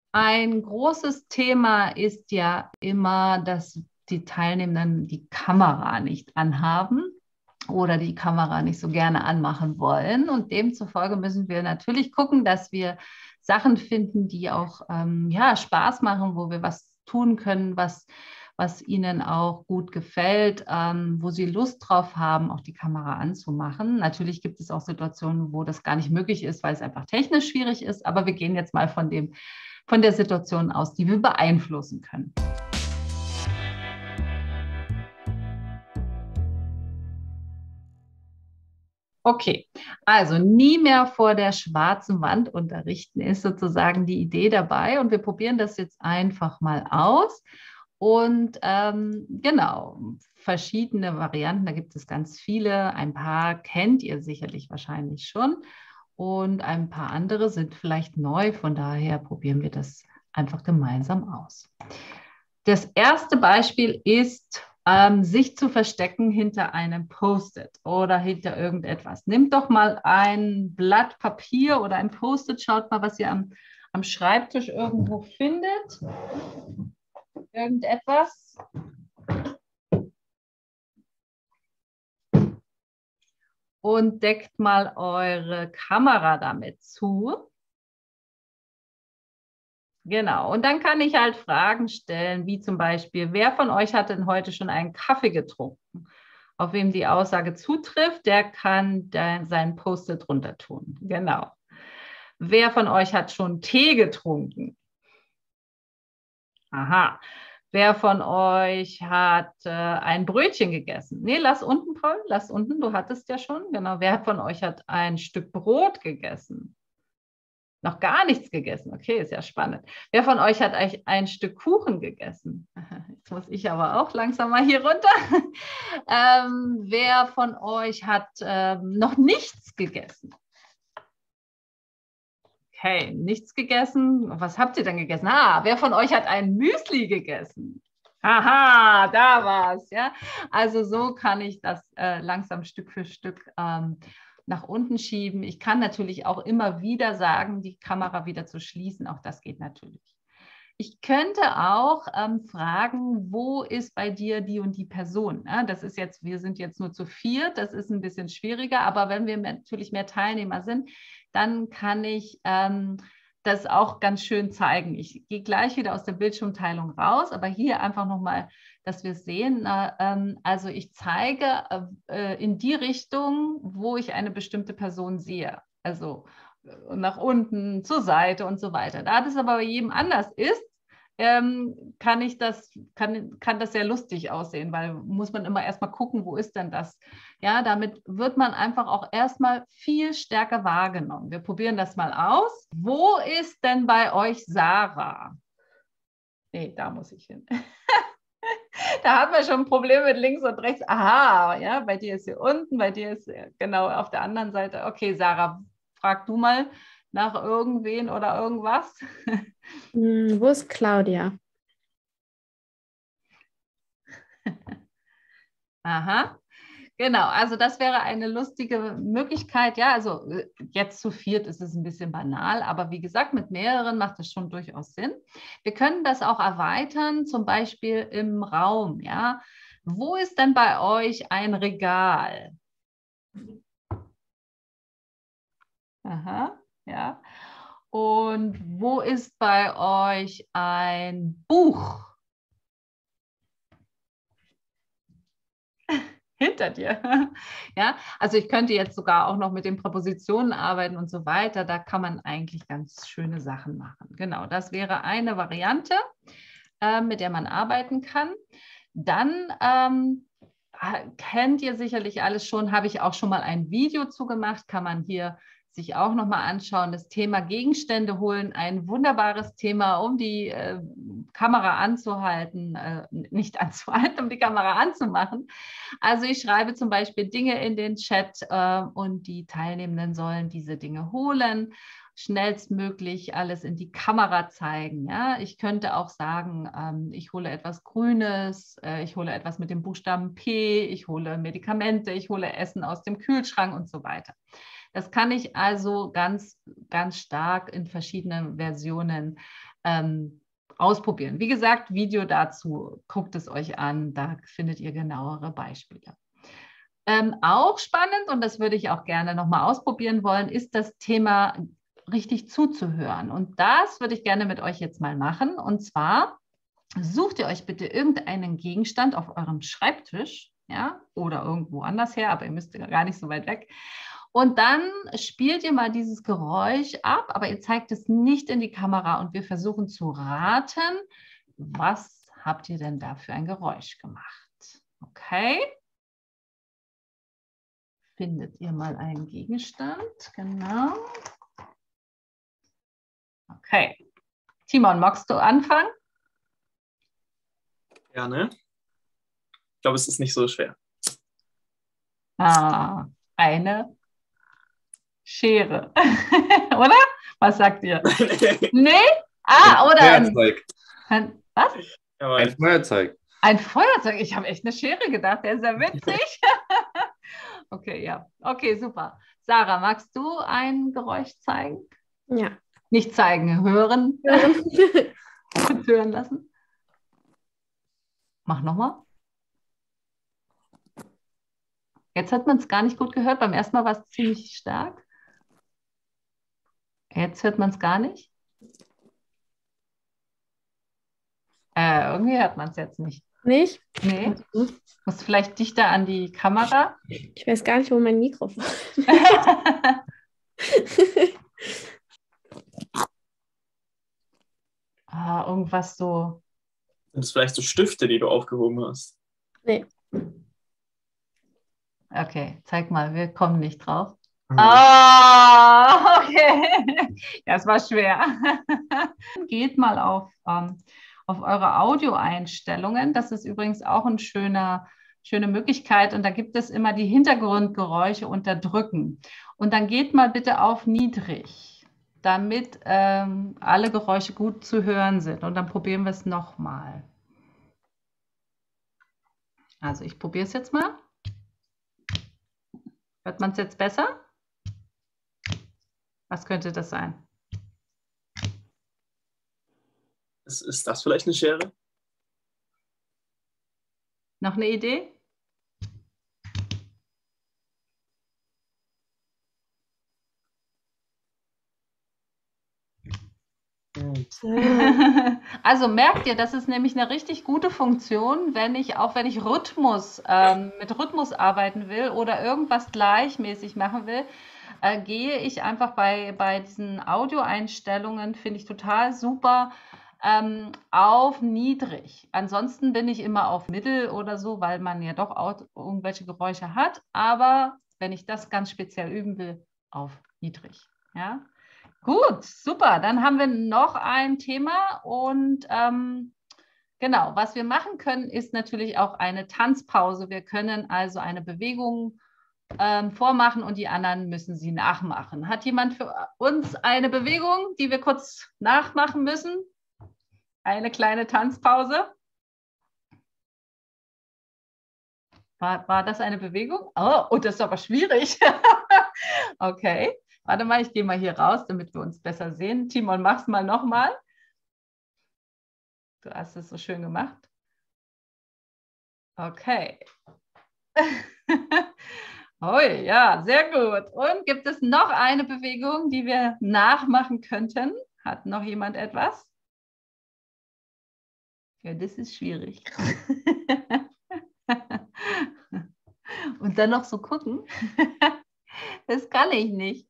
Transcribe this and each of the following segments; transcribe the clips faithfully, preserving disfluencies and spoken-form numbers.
Ein großes Thema ist ja immer, dass die Teilnehmenden die Kamera nicht anhaben oder die Kamera nicht so gerne anmachen wollen. Und demzufolge müssen wir natürlich gucken, dass wir Sachen finden, die auch ähm, ja, Spaß machen, wo wir was tun können, was, was ihnen auch gut gefällt, ähm, wo sie Lust drauf haben, auch die Kamera anzumachen. Natürlich gibt es auch Situationen, wo das gar nicht möglich ist, weil es einfach technisch schwierig ist. Aber wir gehen jetzt mal von dem, von der Situation aus, die wir beeinflussen können. Okay, also nie mehr vor der schwarzen Wand unterrichten ist sozusagen die Idee dabei und wir probieren das jetzt einfach mal aus und ähm, genau, verschiedene Varianten, da gibt es ganz viele, ein paar kennt ihr sicherlich wahrscheinlich schon und ein paar andere sind vielleicht neu, von daher probieren wir das einfach gemeinsam aus. Das erste Beispiel ist, ähm, sich zu verstecken hinter einem Post-it oder hinter irgendetwas. Nehmt doch mal ein Blatt Papier oder ein Post-it, schaut mal, was ihr am, am Schreibtisch irgendwo findet. Irgendetwas. Und deckt mal eure Kamera damit zu. Genau, und dann kann ich halt Fragen stellen, wie zum Beispiel, wer von euch hat denn heute schon einen Kaffee getrunken? Auf wem die Aussage zutrifft, der kann seinen Post-it drunter tun. Genau. Wer von euch hat schon Tee getrunken? Aha. Wer von euch hat äh, ein Brötchen gegessen? Nee, lass unten, Paul, lass unten, du hattest ja schon. Genau, wer von euch hat ein Stück Brot gegessen? Noch gar nichts gegessen. Okay, ist ja spannend. Wer von euch hat eigentlich ein Stück Kuchen gegessen? Jetzt muss ich aber auch langsam mal hier runter. ähm, wer von euch hat ähm, noch nichts gegessen? Okay, nichts gegessen. Was habt ihr denn gegessen? Ah, wer von euch hat ein Müsli gegessen? Aha, da war's, ja. Also so kann ich das äh, langsam Stück für Stück ähm, nach unten schieben. Ich kann natürlich auch immer wieder sagen, die Kamera wieder zu schließen. Auch das geht natürlich. Ich könnte auch ähm, fragen, wo ist bei dir die und die Person? Ja, das ist jetzt, wir sind jetzt nur zu viert, das ist ein bisschen schwieriger, aber wenn wir natürlich mehr Teilnehmer sind, dann kann ich ähm, das auch ganz schön zeigen. Ich gehe gleich wieder aus der Bildschirmteilung raus, aber hier einfach nochmal, dass wir sehen, äh, ähm, also ich zeige äh, in die Richtung, wo ich eine bestimmte Person sehe. Also äh, nach unten, zur Seite und so weiter. Da das aber bei jedem anders ist, ähm, kann ich das, kann, kann das sehr lustig aussehen, weil muss man immer erstmal gucken, wo ist denn das? Ja, damit wird man einfach auch erstmal viel stärker wahrgenommen. Wir probieren das mal aus. Wo ist denn bei euch Sarah? Nee, da muss ich hin. Da hat man schon ein Problem mit links und rechts. Aha, ja, bei dir ist sie unten, bei dir ist sie genau auf der anderen Seite. Okay, Sarah, frag du mal nach irgendwen oder irgendwas. Hm, wo ist Claudia? Aha, genau. Also das wäre eine lustige Möglichkeit. Ja, also äh, jetzt zu viert ist es ein bisschen banal, aber wie gesagt, mit mehreren macht es schon durchaus Sinn. Wir können das auch erweitern, zum Beispiel im Raum. Ja, wo ist denn bei euch ein Regal? Aha, ja. Und wo ist bei euch ein Buch? Hinter dir. Ja, also ich könnte jetzt sogar auch noch mit den Präpositionen arbeiten und so weiter. Da kann man eigentlich ganz schöne Sachen machen. Genau, das wäre eine Variante, äh, mit der man arbeiten kann. Dann ähm, kennt ihr sicherlich alles schon, habe ich auch schon mal ein Video zu gemacht, kann man hier sich auch nochmal anschauen. Das Thema Gegenstände holen, ein wunderbares Thema, um die äh, Kamera anzuhalten, äh, nicht anzuhalten, um die Kamera anzumachen. Also ich schreibe zum Beispiel Dinge in den Chat äh, und die Teilnehmenden sollen diese Dinge holen, schnellstmöglich alles in die Kamera zeigen. Ja? Ich könnte auch sagen, ähm, ich hole etwas Grünes, äh, ich hole etwas mit dem Buchstaben P, ich hole Medikamente, ich hole Essen aus dem Kühlschrank und so weiter. Das kann ich also ganz, ganz stark in verschiedenen Versionen ähm, ausprobieren. Wie gesagt, Video dazu, guckt es euch an, da findet ihr genauere Beispiele. Ähm, auch spannend, und das würde ich auch gerne nochmal ausprobieren wollen, ist das Thema richtig zuzuhören. Und das würde ich gerne mit euch jetzt mal machen. Und zwar sucht ihr euch bitte irgendeinen Gegenstand auf eurem Schreibtisch, ja, oder irgendwo anders her, aber ihr müsst gar nicht so weit weg. Und dann spielt ihr mal dieses Geräusch ab, aber ihr zeigt es nicht in die Kamera und wir versuchen zu raten, was habt ihr denn da für ein Geräusch gemacht? Okay. Findet ihr mal einen Gegenstand, genau. Okay. Timon, magst du anfangen? Gerne. Ich glaube, es ist nicht so schwer. Ah, eine Schere. Oder? Was sagt ihr? Nee? Ah, oder Ein ein, Feuerzeug. ein, was? Ein Feuerzeug. Ein Feuerzeug. Ich habe echt eine Schere gedacht. Der ist ja witzig. Okay, ja. Okay, super. Sarah, magst du ein Geräusch zeigen? Ja. Nicht zeigen, hören. Hören lassen. Mach nochmal. Jetzt hat man es gar nicht gut gehört. Beim ersten Mal war es ziemlich stark. Jetzt hört man es gar nicht. Äh, irgendwie hört man es jetzt nicht. Nicht? Nee. Musst vielleicht dichter an die Kamera. Ich weiß gar nicht, wo mein Mikrofon ist. Ah, irgendwas so. Sind es vielleicht so Stifte, die du aufgehoben hast? Nee. Okay, zeig mal, wir kommen nicht drauf. Mhm. Ah, okay. Ja, es war schwer. Geht mal auf, ähm, auf eure Audioeinstellungen. Das ist übrigens auch eine schöne, schöne Möglichkeit. Und da gibt es immer die Hintergrundgeräusche unterdrücken. Und dann geht mal bitte auf niedrig, damit ähm, alle Geräusche gut zu hören sind. Und dann probieren wir es nochmal. Also ich probiere es jetzt mal. Hört man es jetzt besser? Was könnte das sein? Ist, ist das vielleicht eine Schere? Noch eine Idee? Also merkt ihr, das ist nämlich eine richtig gute Funktion, wenn ich, auch wenn ich Rhythmus, ähm, mit Rhythmus arbeiten will oder irgendwas gleichmäßig machen will, äh, gehe ich einfach bei, bei diesen Audioeinstellungen, finde ich total super, ähm, auf niedrig. Ansonsten bin ich immer auf Mittel oder so, weil man ja doch auch irgendwelche Geräusche hat. Aber wenn ich das ganz speziell üben will, auf niedrig. Ja? Gut, super. Dann haben wir noch ein Thema und ähm, genau, was wir machen können, ist natürlich auch eine Tanzpause. Wir können also eine Bewegung ähm, vormachen und die anderen müssen sie nachmachen. Hat jemand für uns eine Bewegung, die wir kurz nachmachen müssen? Eine kleine Tanzpause. War, war das eine Bewegung? Oh, oh, das ist aber schwierig. Okay. Warte mal, ich gehe mal hier raus, damit wir uns besser sehen. Timon, mach's mal nochmal. Du hast es so schön gemacht. Okay. Oh ja, sehr gut. Und gibt es noch eine Bewegung, die wir nachmachen könnten? Hat noch jemand etwas? Ja, das ist schwierig. Und dann noch so gucken. Das kann ich nicht.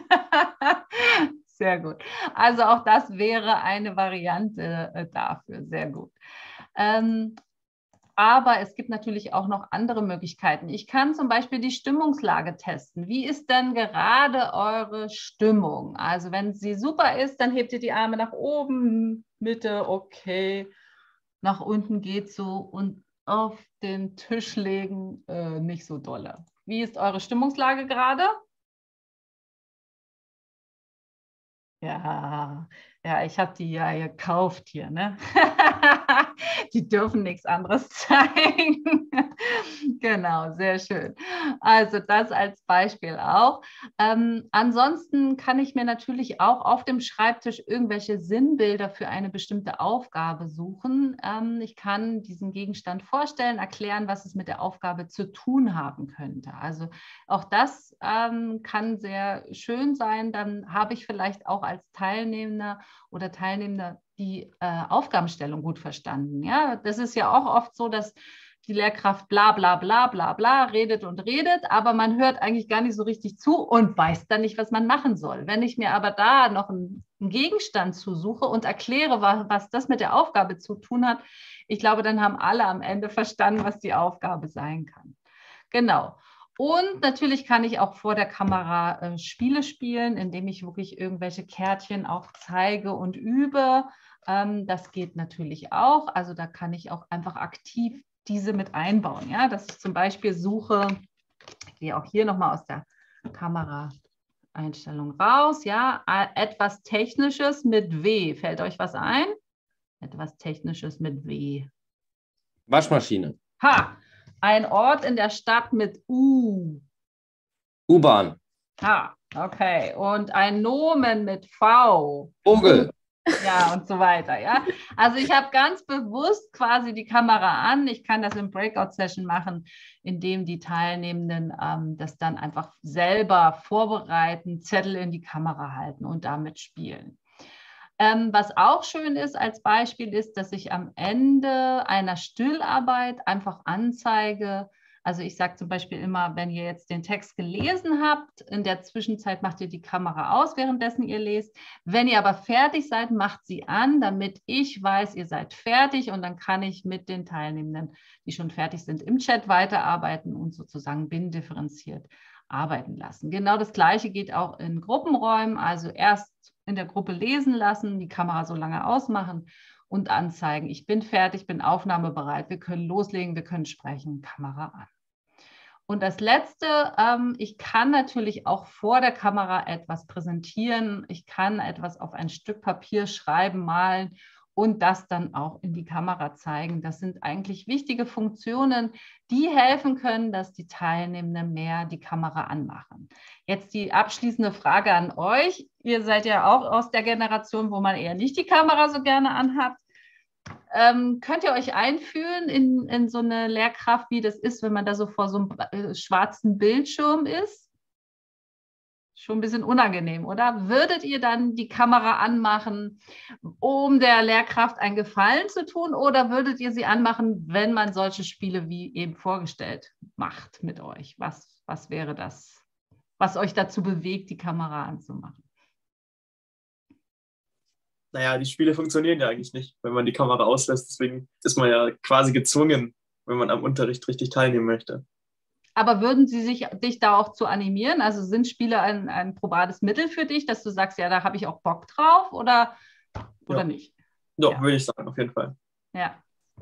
Sehr gut. Also auch das wäre eine Variante äh, dafür. Sehr gut. Ähm, aber es gibt natürlich auch noch andere Möglichkeiten. Ich kann zum Beispiel die Stimmungslage testen. Wie ist denn gerade eure Stimmung? Also wenn sie super ist, dann hebt ihr die Arme nach oben, Mitte, okay. Nach unten geht so und auf den Tisch legen, äh, nicht so dolle. Wie ist eure Stimmungslage gerade? Ja, ja, ich habe die ja gekauft hier, ne? Die dürfen nichts anderes zeigen. Genau, sehr schön. Also das als Beispiel auch. Ähm, ansonsten kann ich mir natürlich auch auf dem Schreibtisch irgendwelche Sinnbilder für eine bestimmte Aufgabe suchen. Ähm, ich kann diesen Gegenstand vorstellen, erklären, was es mit der Aufgabe zu tun haben könnte. Also auch das ähm, kann sehr schön sein. Dann habe ich vielleicht auch als Teilnehmer oder Teilnehmender die äh, Aufgabenstellung gut verstanden. Ja, das ist ja auch oft so, dass die Lehrkraft bla bla bla bla bla redet und redet, aber man hört eigentlich gar nicht so richtig zu und weiß dann nicht, was man machen soll. Wenn ich mir aber da noch einen, einen Gegenstand zusuche und erkläre, was, was das mit der Aufgabe zu tun hat, ich glaube, dann haben alle am Ende verstanden, was die Aufgabe sein kann. Genau. Und natürlich kann ich auch vor der Kamera äh, Spiele spielen, indem ich wirklich irgendwelche Kärtchen auch zeige und übe. Ähm, das geht natürlich auch. Also da kann ich auch einfach aktiv diese mit einbauen. Ja? Dass ich zum Beispiel suche, ich gehe auch hier nochmal aus der Kameraeinstellung raus, ja, etwas Technisches mit W. Fällt euch was ein? Etwas Technisches mit W. Waschmaschine. Ha! Ein Ort in der Stadt mit U. U-Bahn. Ha, okay. Und ein Nomen mit V. Vogel. Ja, und so weiter. Ja. Also ich habe ganz bewusst quasi die Kamera an. Ich kann das im Breakout-Session machen, indem die Teilnehmenden ähm, das dann einfach selber vorbereiten, Zettel in die Kamera halten und damit spielen. Ähm, was auch schön ist als Beispiel ist, dass ich am Ende einer Stillarbeit einfach anzeige. Also ich sage zum Beispiel immer, wenn ihr jetzt den Text gelesen habt, in der Zwischenzeit macht ihr die Kamera aus, währenddessen ihr lest. Wenn ihr aber fertig seid, macht sie an, damit ich weiß, ihr seid fertig und dann kann ich mit den Teilnehmenden, die schon fertig sind, im Chat weiterarbeiten und sozusagen binnendifferenziert arbeiten lassen. Genau das Gleiche geht auch in Gruppenräumen, also erst in der Gruppe lesen lassen, die Kamera so lange ausmachen und anzeigen. Ich bin fertig, bin aufnahmebereit, wir können loslegen, wir können sprechen, Kamera an. Und das Letzte, ähm, ich kann natürlich auch vor der Kamera etwas präsentieren. Ich kann etwas auf ein Stück Papier schreiben, malen und das dann auch in die Kamera zeigen. Das sind eigentlich wichtige Funktionen, die helfen können, dass die Teilnehmenden mehr die Kamera anmachen. Jetzt die abschließende Frage an euch. Ihr seid ja auch aus der Generation, wo man eher nicht die Kamera so gerne anhat. Ähm, könnt ihr euch einfühlen in, in so eine Lehrkraft, wie das ist, wenn man da so vor so einem äh, schwarzen Bildschirm ist? Schon ein bisschen unangenehm, oder? Würdet ihr dann die Kamera anmachen, um der Lehrkraft einen Gefallen zu tun, oder würdet ihr sie anmachen, wenn man solche Spiele wie eben vorgestellt macht mit euch? Was, was wäre das, was euch dazu bewegt, die Kamera anzumachen? Naja, die Spiele funktionieren ja eigentlich nicht, wenn man die Kamera auslässt. Deswegen ist man ja quasi gezwungen, wenn man am Unterricht richtig teilnehmen möchte. Aber würden sie sich, dich da auch zu animieren? Also sind Spiele ein, ein probates Mittel für dich, dass du sagst, ja, da habe ich auch Bock drauf oder, oder ja. nicht? Doch, ja, würde ich sagen, auf jeden Fall. Ja.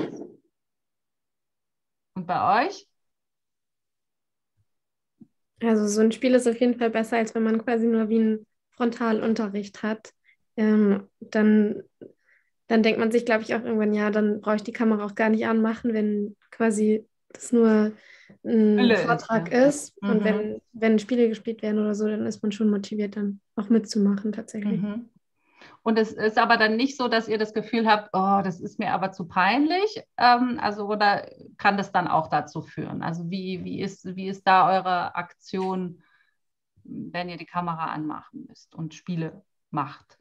Und bei euch? Also so ein Spiel ist auf jeden Fall besser, als wenn man quasi nur wie einen Frontalunterricht hat. Ähm, dann, dann denkt man sich, glaube ich, auch irgendwann, ja, dann brauche ich die Kamera auch gar nicht anmachen, wenn quasi das nur ein Hülle Vortrag ist, ja. ist. Mhm. Und wenn, wenn Spiele gespielt werden oder so, dann ist man schon motiviert, dann auch mitzumachen tatsächlich. Mhm. Und es ist aber dann nicht so, dass ihr das Gefühl habt, oh, das ist mir aber zu peinlich. Ähm, also, oder kann das dann auch dazu führen? Also wie, wie, ist, wie ist da eure Aktion, wenn ihr die Kamera anmachen müsst und Spiele macht?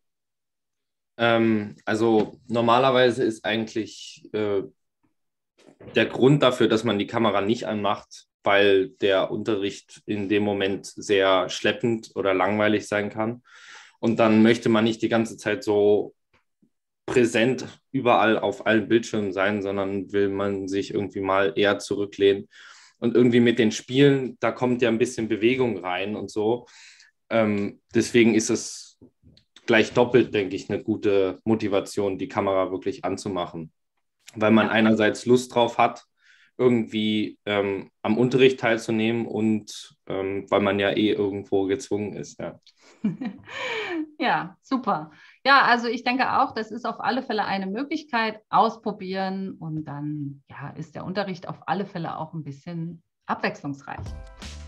Ähm, also normalerweise ist eigentlich äh, der Grund dafür, dass man die Kamera nicht anmacht, weil der Unterricht in dem Moment sehr schleppend oder langweilig sein kann. Und dann möchte man nicht die ganze Zeit so präsent überall auf allen Bildschirmen sein, sondern will man sich irgendwie mal eher zurücklehnen. Und irgendwie mit den Spielen, da kommt ja ein bisschen Bewegung rein und so. Ähm, deswegen ist es gleich doppelt, denke ich, eine gute Motivation, die Kamera wirklich anzumachen. Weil man einerseits Lust drauf hat, irgendwie ähm, am Unterricht teilzunehmen und ähm, weil man ja eh irgendwo gezwungen ist. Ja, ja, super. Ja, also ich denke auch, das ist auf alle Fälle eine Möglichkeit, ausprobieren und dann ja, ist der Unterricht auf alle Fälle auch ein bisschen abwechslungsreich.